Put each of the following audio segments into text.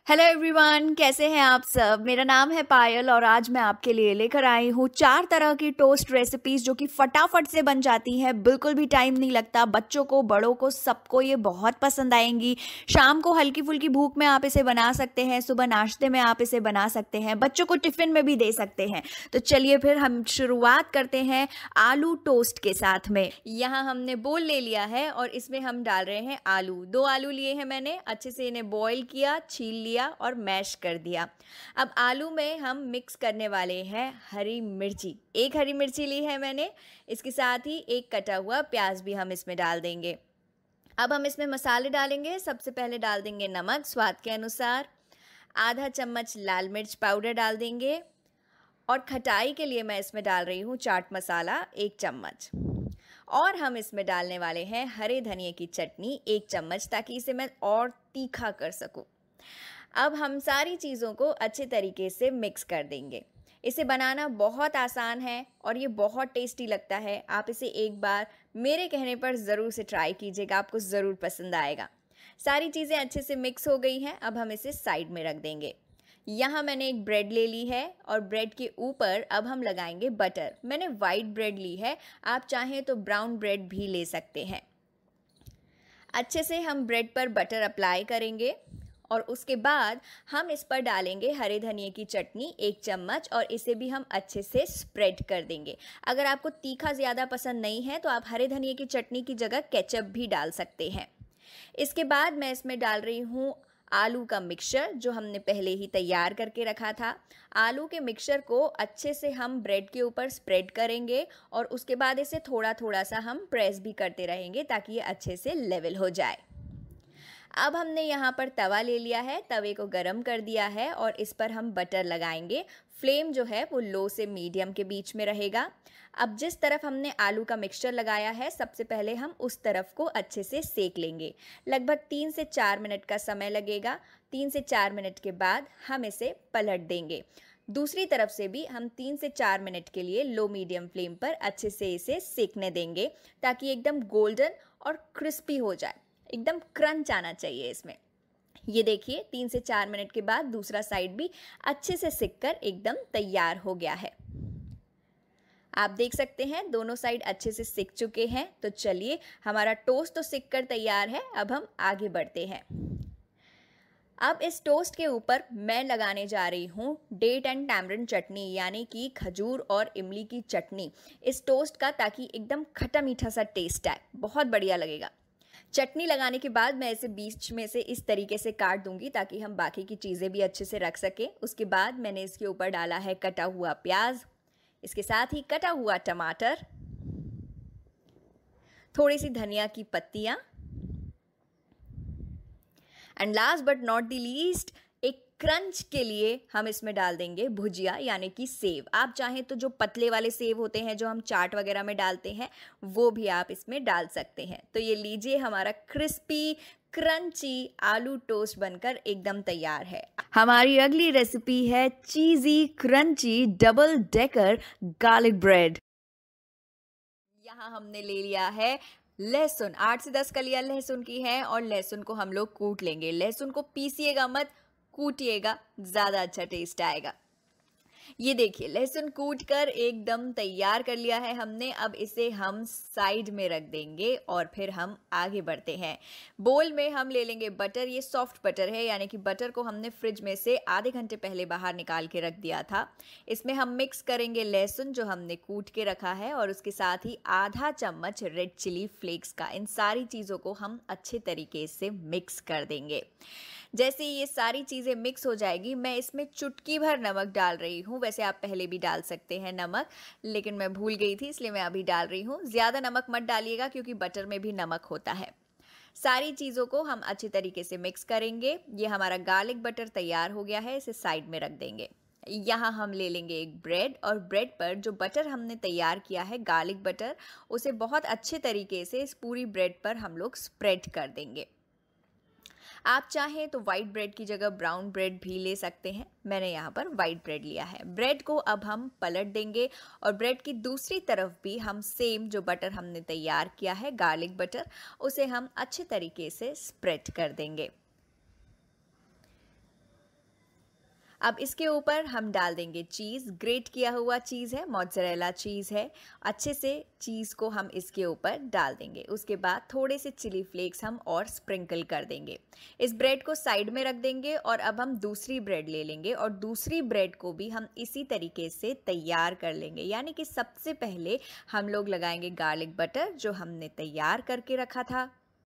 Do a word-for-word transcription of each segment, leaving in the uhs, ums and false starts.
Hello everyone, कैसे हैं आप सब। मेरा नाम है पायल और आज मैं आपके लिए लेकर आई हूँ चार तरह की टोस्ट रेसिपीज जो कि फटाफट से बन जाती हैं। बिल्कुल भी टाइम नहीं लगता। बच्चों को, बड़ों को, सबको ये बहुत पसंद आएंगी। शाम को हल्की फुल्की भूख में आप इसे बना सकते हैं, सुबह नाश्ते में आप इसे बना सकते हैं, बच्चों को टिफिन में भी दे सकते हैं। तो चलिए फिर हम शुरुआत करते हैं आलू टोस्ट के साथ में। यहाँ हमने बोल ले लिया है और इसमें हम डाल रहे हैं आलू। दो आलू लिए हैं मैंने, अच्छे से इन्हें बॉईल किया, छील लिया और मैश कर दिया। अब आलू में हम मिक्स करने वाले हैं हरी मिर्ची। एक हरी मिर्ची ली है मैंने, इसके साथ ही एक कटा हुआ प्याज भी हम इसमें डाल देंगे। अब हम इसमें मसाले डालेंगे। सबसे पहले डाल देंगे नमक स्वाद के अनुसार, आधा चम्मच लाल मिर्च पाउडर डाल देंगे और खटाई के लिए मैं इसमें डाल रही हूँ चाट मसाला एक चम्मच। और हम इसमें डालने वाले हैं हरे धनिए की चटनी एक चम्मच, ताकि इसे मैं और तीखा कर सकूँ। अब हम सारी चीज़ों को अच्छे तरीके से मिक्स कर देंगे। इसे बनाना बहुत आसान है और ये बहुत टेस्टी लगता है। आप इसे एक बार मेरे कहने पर ज़रूर से ट्राई कीजिएगा, आपको ज़रूर पसंद आएगा। सारी चीज़ें अच्छे से मिक्स हो गई हैं। अब हम इसे साइड में रख देंगे। यहाँ मैंने एक ब्रेड ले ली है और ब्रेड के ऊपर अब हम लगाएंगे बटर। मैंने वाइट ब्रेड ली है, आप चाहें तो ब्राउन ब्रेड भी ले सकते हैं। अच्छे से हम ब्रेड पर बटर अप्लाई करेंगे और उसके बाद हम इस पर डालेंगे हरे धनिए की चटनी एक चम्मच और इसे भी हम अच्छे से स्प्रेड कर देंगे। अगर आपको तीखा ज़्यादा पसंद नहीं है तो आप हरे धनिए की चटनी की जगह केचप भी डाल सकते हैं। इसके बाद मैं इसमें डाल रही हूँ आलू का मिक्सचर जो हमने पहले ही तैयार करके रखा था। आलू के मिक्सचर को अच्छे से हम ब्रेड के ऊपर स्प्रेड करेंगे और उसके बाद इसे थोड़ा थोड़ा सा हम प्रेस भी करते रहेंगे ताकि ये अच्छे से लेवल हो जाए। अब हमने यहाँ पर तवा ले लिया है, तवे को गरम कर दिया है और इस पर हम बटर लगाएंगे। फ्लेम जो है वो लो से मीडियम के बीच में रहेगा। अब जिस तरफ हमने आलू का मिक्सचर लगाया है सबसे पहले हम उस तरफ को अच्छे से सेक लेंगे। लगभग तीन से चार मिनट का समय लगेगा। तीन से चार मिनट के बाद हम इसे पलट देंगे। दूसरी तरफ से भी हम तीन से चार मिनट के लिए लो मीडियम फ्लेम पर अच्छे से इसे सेकने देंगे ताकि एकदम गोल्डन और क्रिस्पी हो जाए। एकदम क्रंच आना चाहिए इसमें। ये देखिए तीन से चार मिनट के बाद दूसरा साइड भी अच्छे से सिककर एकदम तैयार हो गया है। आप देख सकते हैं दोनों साइड अच्छे से सिक चुके हैं। तो चलिए, हमारा टोस्ट तो सिक कर तैयार है। अब हम आगे बढ़ते हैं। अब इस टोस्ट के ऊपर मैं लगाने जा रही हूँ डेट एंड टैमरिन चटनी, यानी कि खजूर और इमली की चटनी इस टोस्ट का, ताकि एकदम खट्टा मीठा सा टेस्ट आए। बहुत बढ़िया लगेगा। चटनी लगाने के बाद मैं इसे बीच में से इस तरीके से काट दूंगी ताकि हम बाकी की चीज़ें भी अच्छे से रख सकें। उसके बाद मैंने इसके ऊपर डाला है कटा हुआ प्याज, इसके साथ ही कटा हुआ टमाटर, थोड़ी सी धनिया की पत्तियां and last but not the least एक क्रंच के लिए हम इसमें डाल देंगे भुजिया, यानी कि सेव। आप चाहें तो जो पतले वाले सेव होते हैं जो हम चाट वगैरह में डालते हैं वो भी आप इसमें डाल सकते हैं। तो ये लीजिए, हमारा क्रिस्पी क्रंची आलू टोस्ट बनकर एकदम तैयार है। हमारी अगली रेसिपी है cheesy crunchy double decker garlic bread. यहाँ हमने ले लिया है लहसुन, आठ से दस कलियां लहसुन की है और लहसुन को हम लोग कूट लेंगे। लहसुन को पीसिएगा मत, कूटिएगा, ज़्यादा अच्छा टेस्ट आएगा। ये देखिए लहसुन कूट कर एकदम तैयार कर लिया है हमने। अब इसे हम साइड में रख देंगे और फिर हम आगे बढ़ते हैं। बोल में हम ले लेंगे बटर। ये सॉफ्ट बटर है, यानी कि बटर को हमने फ्रिज में से आधे घंटे पहले बाहर निकाल के रख दिया था। इसमें हम मिक्स करेंगे लहसुन जो हमने कूट के रखा है और उसके साथ ही आधा चम्मच रेड चिली फ्लेक्स का। इन सारी चीज़ों को हम अच्छे तरीके से मिक्स कर देंगे। जैसे ये सारी चीज़ें मिक्स हो जाएगी, मैं इसमें चुटकी भर नमक डाल रही हूँ। वैसे आप पहले भी डाल सकते हैं नमक, लेकिन मैं भूल गई थी इसलिए मैं अभी डाल रही हूँ। ज़्यादा नमक मत डालिएगा क्योंकि बटर में भी नमक होता है। सारी चीज़ों को हम अच्छे तरीके से मिक्स करेंगे। ये हमारा गार्लिक बटर तैयार हो गया है, इसे साइड में रख देंगे। यहाँ हम ले लेंगे एक ब्रेड और ब्रेड पर जो बटर हमने तैयार किया है गार्लिक बटर, उसे बहुत अच्छे तरीके से इस पूरी ब्रेड पर हम लोग स्प्रेड कर देंगे। आप चाहें तो वाइट ब्रेड की जगह ब्राउन ब्रेड भी ले सकते हैं। मैंने यहाँ पर वाइट ब्रेड लिया है। ब्रेड को अब हम पलट देंगे और ब्रेड की दूसरी तरफ भी हम सेम जो बटर हमने तैयार किया है गार्लिक बटर, उसे हम अच्छे तरीके से स्प्रेड कर देंगे। अब इसके ऊपर हम डाल देंगे चीज़, ग्रेट किया हुआ चीज़ है, मोज़रेला चीज़ है। अच्छे से चीज़ को हम इसके ऊपर डाल देंगे। उसके बाद थोड़े से चिली फ्लेक्स हम और स्प्रिंकल कर देंगे। इस ब्रेड को साइड में रख देंगे और अब हम दूसरी ब्रेड ले लेंगे और दूसरी ब्रेड को भी हम इसी तरीके से तैयार कर लेंगे। यानी कि सबसे पहले हम लोग लगाएंगे गार्लिक बटर जो हमने तैयार करके रखा था।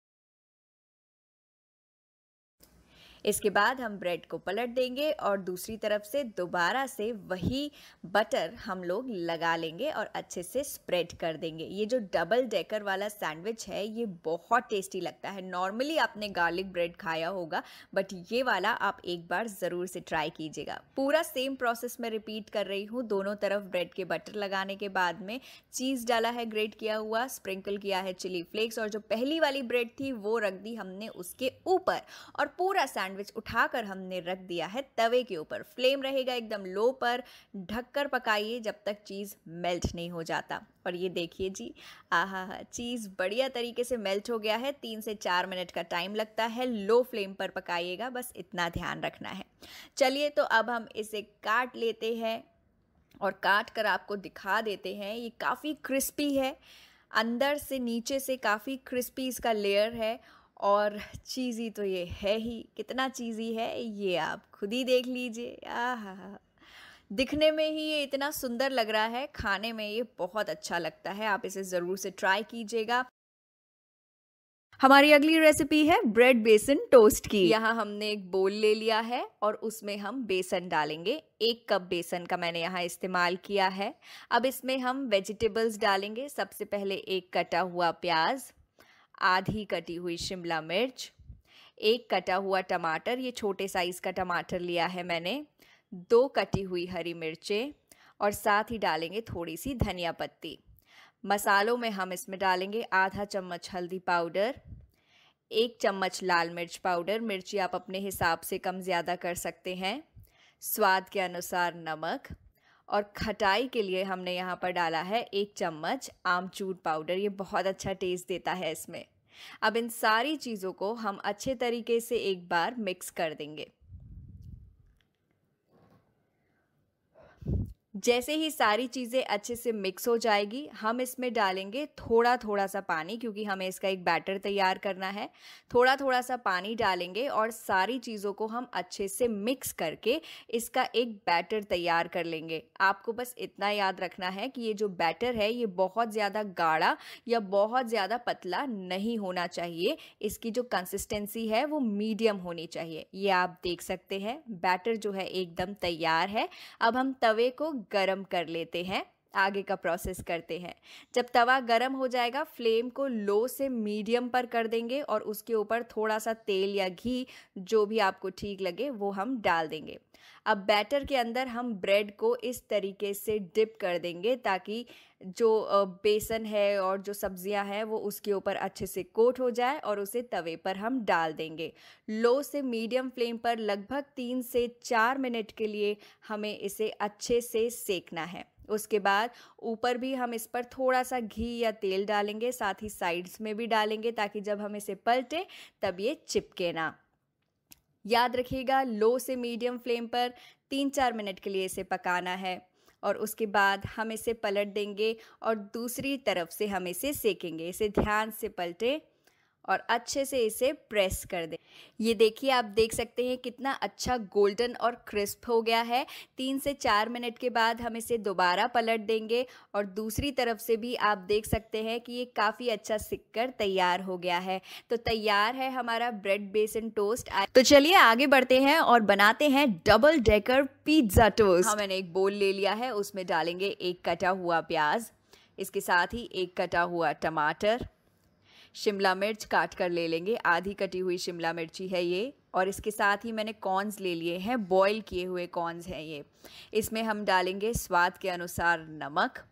इसके बाद हम ब्रेड को पलट देंगे और दूसरी तरफ से दोबारा से वही बटर हम लोग लगा लेंगे और अच्छे से स्प्रेड कर देंगे। ये जो डबल डेकर वाला सैंडविच है ये बहुत टेस्टी लगता है। नॉर्मली आपने गार्लिक ब्रेड खाया होगा बट ये वाला आप एक बार ज़रूर से ट्राई कीजिएगा। पूरा सेम प्रोसेस में रिपीट कर रही हूँ। दोनों तरफ ब्रेड के बटर लगाने के बाद में चीज़ डाला है ग्रेट किया हुआ, स्प्रिंकल किया है चिली फ्लेक्स और जो पहली वाली ब्रेड थी वो रख दी हमने उसके ऊपर और पूरा सैंडविच उठाकर हमने रख दिया है तवे के ऊपर। फ्लेम रहेगा एकदम लो पर, ढककर पकाइए जब तक चीज़ मेल्ट नहीं हो जाता। और ये देखिए जी, आहा हा, चीज़ बढ़िया तरीके से मेल्ट हो गया है। तीन से चार मिनट का टाइम लगता है, लो फ्लेम पर पकाइएगा, बस इतना ध्यान रखना है। चलिए तो अब हम इसे काट लेते हैं और काट कर आपको दिखा देते हैं। ये काफ़ी क्रिस्पी है, अंदर से नीचे से काफ़ी क्रिस्पी इसका लेयर है और चीज़ी तो ये है ही। कितना चीज़ी है ये आप खुद ही देख लीजिए। आहा हा, दिखने में ही ये इतना सुंदर लग रहा है, खाने में ये बहुत अच्छा लगता है। आप इसे ज़रूर से ट्राई कीजिएगा। हमारी अगली रेसिपी है ब्रेड बेसन टोस्ट की। यहाँ हमने एक बोल ले लिया है और उसमें हम बेसन डालेंगे। एक कप बेसन का मैंने यहाँ इस्तेमाल किया है। अब इसमें हम वेजिटेबल्स डालेंगे। सबसे पहले एक कटा हुआ प्याज, आधी कटी हुई शिमला मिर्च, एक कटा हुआ टमाटर, ये छोटे साइज़ का टमाटर लिया है मैंने, दो कटी हुई हरी मिर्चें और साथ ही डालेंगे थोड़ी सी धनिया पत्ती। मसालों में हम इसमें डालेंगे आधा चम्मच हल्दी पाउडर, एक चम्मच लाल मिर्च पाउडर, मिर्ची आप अपने हिसाब से कम ज़्यादा कर सकते हैं, स्वाद के अनुसार नमक और खटाई के लिए हमने यहाँ पर डाला है एक चम्मच आमचूर पाउडर। ये बहुत अच्छा टेस्ट देता है इसमें। अब इन सारी चीज़ों को हम अच्छे तरीके से एक बार मिक्स कर देंगे। जैसे ही सारी चीज़ें अच्छे से मिक्स हो जाएगी हम इसमें डालेंगे थोड़ा थोड़ा सा पानी, क्योंकि हमें इसका एक बैटर तैयार करना है। थोड़ा थोड़ा सा पानी डालेंगे और सारी चीज़ों को हम अच्छे से मिक्स करके इसका एक बैटर तैयार कर लेंगे। आपको बस इतना याद रखना है कि ये जो बैटर है ये बहुत ज़्यादा गाढ़ा या बहुत ज़्यादा पतला नहीं होना चाहिए। इसकी जो कंसिस्टेंसी है वो मीडियम होनी चाहिए। ये आप देख सकते हैं बैटर जो है एकदम तैयार है। अब हम तवे को गरम कर लेते हैं। आगे का प्रोसेस करते हैं। जब तवा गरम हो जाएगा फ्लेम को लो से मीडियम पर कर देंगे और उसके ऊपर थोड़ा सा तेल या घी जो भी आपको ठीक लगे वो हम डाल देंगे। अब बैटर के अंदर हम ब्रेड को इस तरीके से डिप कर देंगे ताकि जो बेसन है और जो सब्जियां हैं वो उसके ऊपर अच्छे से कोट हो जाए और उसे तवे पर हम डाल देंगे। लो से मीडियम फ्लेम पर लगभग तीन से चार मिनट के लिए हमें इसे अच्छे से सेकना है। उसके बाद ऊपर भी हम इस पर थोड़ा सा घी या तेल डालेंगे, साथ ही साइड्स में भी डालेंगे ताकि जब हम इसे पलटें तब ये चिपके ना। याद रखिएगा लो से मीडियम फ्लेम पर तीन चार मिनट के लिए इसे पकाना है और उसके बाद हम इसे पलट देंगे और दूसरी तरफ से हम इसे सेकेंगे। इसे ध्यान से पलटें और अच्छे से इसे प्रेस कर दें। ये देखिए आप देख सकते हैं कितना अच्छा गोल्डन और क्रिस्प हो गया है। तीन से चार मिनट के बाद हम इसे दोबारा पलट देंगे और दूसरी तरफ से भी आप देख सकते हैं कि ये काफ़ी अच्छा सिक कर तैयार हो गया है। तो तैयार है हमारा ब्रेड बेसन टोस्ट। तो चलिए आगे बढ़ते हैं और बनाते हैं डबल डेकर पिज्ज़ा टोस्ट। हाँ, मैंने एक बोल ले लिया है, उसमें डालेंगे एक कटा हुआ प्याज, इसके साथ ही एक कटा हुआ टमाटर, शिमला मिर्च काट कर ले लेंगे, आधी कटी हुई शिमला मिर्ची है ये, और इसके साथ ही मैंने कॉर्न्स ले लिए हैं, बॉईल किए हुए कॉर्न्स हैं ये। इसमें हम डालेंगे स्वाद के अनुसार नमक।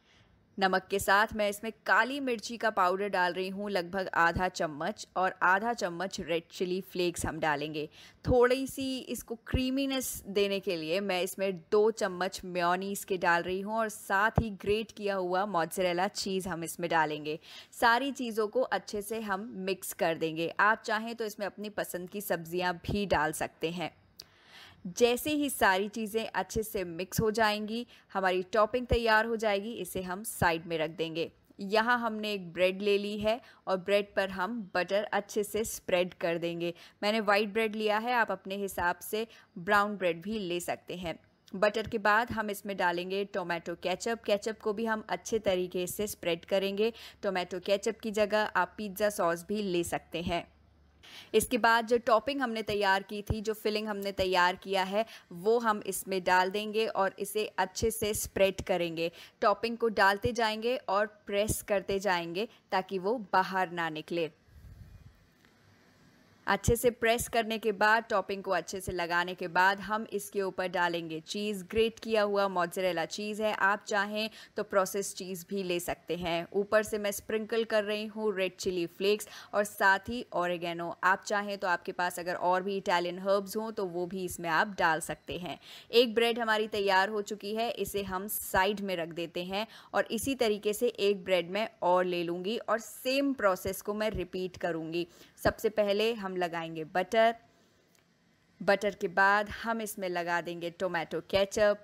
नमक के साथ मैं इसमें काली मिर्ची का पाउडर डाल रही हूँ लगभग आधा चम्मच, और आधा चम्मच रेड चिली फ्लेक्स हम डालेंगे। थोड़ी सी इसको क्रीमीनेस देने के लिए मैं इसमें दो चम्मच मेयोनीज़ के डाल रही हूँ और साथ ही ग्रेट किया हुआ मोज़रेला चीज़ हम इसमें डालेंगे। सारी चीज़ों को अच्छे से हम मिक्स कर देंगे। आप चाहें तो इसमें अपनी पसंद की सब्जियाँ भी डाल सकते हैं। जैसे ही सारी चीज़ें अच्छे से मिक्स हो जाएंगी, हमारी टॉपिंग तैयार हो जाएगी। इसे हम साइड में रख देंगे। यहाँ हमने एक ब्रेड ले ली है और ब्रेड पर हम बटर अच्छे से स्प्रेड कर देंगे। मैंने वाइट ब्रेड लिया है, आप अपने हिसाब से ब्राउन ब्रेड भी ले सकते हैं। बटर के बाद हम इसमें डालेंगे टोमेटो केचप। केचप को भी हम अच्छे तरीके से स्प्रेड करेंगे। टोमेटो केचप की जगह आप पिज़्ज़ा सॉस भी ले सकते हैं। इसके बाद जो टॉपिंग हमने तैयार की थी, जो फिलिंग हमने तैयार किया है, वो हम इसमें डाल देंगे और इसे अच्छे से स्प्रेड करेंगे। टॉपिंग को डालते जाएंगे और प्रेस करते जाएंगे ताकि वो बाहर ना निकले। अच्छे से प्रेस करने के बाद, टॉपिंग को अच्छे से लगाने के बाद हम इसके ऊपर डालेंगे चीज़। ग्रेट किया हुआ मोज़रेला चीज़ है, आप चाहें तो प्रोसेस चीज़ भी ले सकते हैं। ऊपर से मैं स्प्रिंकल कर रही हूँ रेड चिली फ्लेक्स और साथ ही ऑरिगेनो। आप चाहें तो आपके पास अगर और भी इटालियन हर्ब्स हों तो वो भी इसमें आप डाल सकते हैं। एक ब्रेड हमारी तैयार हो चुकी है, इसे हम साइड में रख देते हैं और इसी तरीके से एक ब्रेड मैं और ले लूँगी और सेम प्रोसेस को मैं रिपीट करूँगी। सबसे पहले हम लगाएंगे बटर। बटर के बाद हम इसमें लगा देंगे टोमेटो केचप।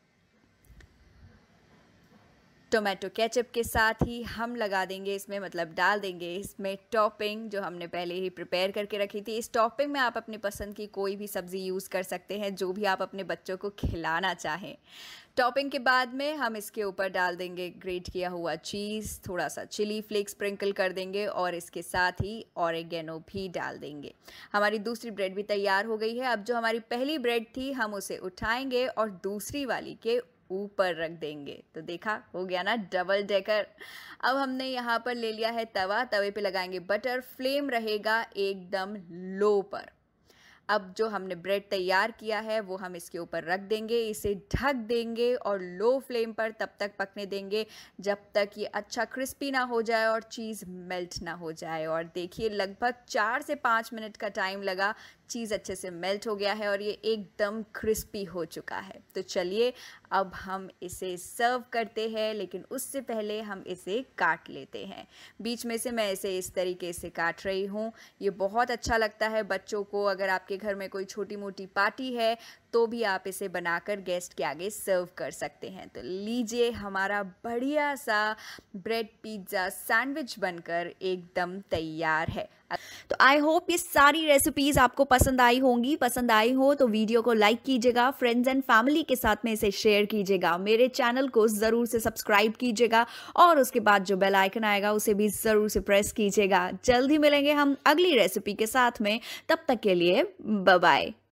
टोमेटो केचप के साथ ही हम लगा देंगे इसमें, मतलब डाल देंगे इसमें टॉपिंग जो हमने पहले ही प्रिपेयर करके रखी थी। इस टॉपिंग में आप अपनी पसंद की कोई भी सब्ज़ी यूज़ कर सकते हैं, जो भी आप अपने बच्चों को खिलाना चाहें। टॉपिंग के बाद में हम इसके ऊपर डाल देंगे ग्रेट किया हुआ चीज़, थोड़ा सा चिली फ्लेक्स स्प्रिंकल कर देंगे और इसके साथ ही ऑरिगेनो भी डाल देंगे। हमारी दूसरी ब्रेड भी तैयार हो गई है। अब जो हमारी पहली ब्रेड थी, हम उसे उठाएंगे और दूसरी वाली के ऊपर रख देंगे। तो देखा, हो गया ना डबल डेकर। अब हमने यहाँ पर ले लिया है तवा। तवे पे लगाएंगे बटर। फ्लेम रहेगा एकदम लो पर। अब जो हमने ब्रेड तैयार किया है वो हम इसके ऊपर रख देंगे, इसे ढक देंगे और लो फ्लेम पर तब तक पकने देंगे जब तक ये अच्छा क्रिस्पी ना हो जाए और चीज़ मेल्ट ना हो जाए। और देखिए, लगभग चार से पाँच मिनट का टाइम लगा, चीज़ अच्छे से मेल्ट हो गया है और ये एकदम क्रिस्पी हो चुका है। तो चलिए अब हम इसे सर्व करते हैं, लेकिन उससे पहले हम इसे काट लेते हैं। बीच में से मैं इसे इस तरीके से काट रही हूँ। ये बहुत अच्छा लगता है बच्चों को। अगर आपके घर में कोई छोटी मोटी पार्टी है तो भी आप इसे बनाकर गेस्ट के आगे सर्व कर सकते हैं। तो लीजिए, हमारा बढ़िया सा ब्रेड पिज़्ज़ा सैंडविच बनकर एकदम तैयार है। तो आई होप ये सारी रेसिपीज़ आपको पसंद आई होंगी। पसंद आई हो तो वीडियो को लाइक कीजिएगा, फ्रेंड्स एंड फैमिली के साथ में इसे शेयर कीजिएगा, मेरे चैनल को ज़रूर से सब्सक्राइब कीजिएगा और उसके बाद जो बेल आइकन आएगा उसे भी ज़रूर से प्रेस कीजिएगा। जल्दी मिलेंगे हम अगली रेसिपी के साथ में, तब तक के लिए बाय बाय।